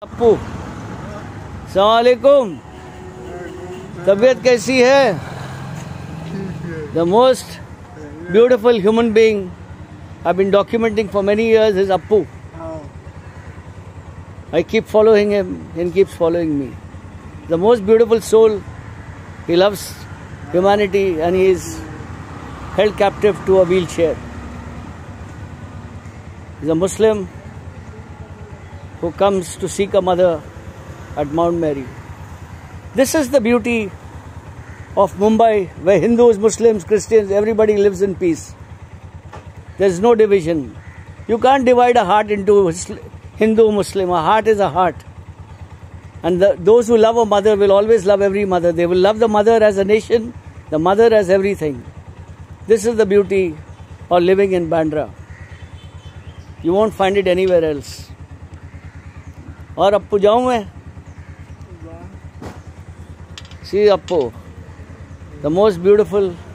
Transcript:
अप्पू, सलामुअलैकुम। तबीयत कैसी है? The most beautiful human being I've been documenting for many years is Appu. I keep following him and he keeps following me. The most beautiful soul. He loves humanity and he is held captive to a wheelchair. He's a Muslim who comes to seek a mother at Mount Mary. This is the beauty of Mumbai, where Hindus, Muslims, Christians, everybody lives in peace. There is no division. You can't divide a heart into Hindu, Muslim. A heart is a heart. And those who love a mother will always love every mother. They will love the mother as a nation, the mother as everything. This is the beauty of living in Bandra. You won't find it anywhere else. और अप्पू जाऊं मैं? See Appu, the most beautiful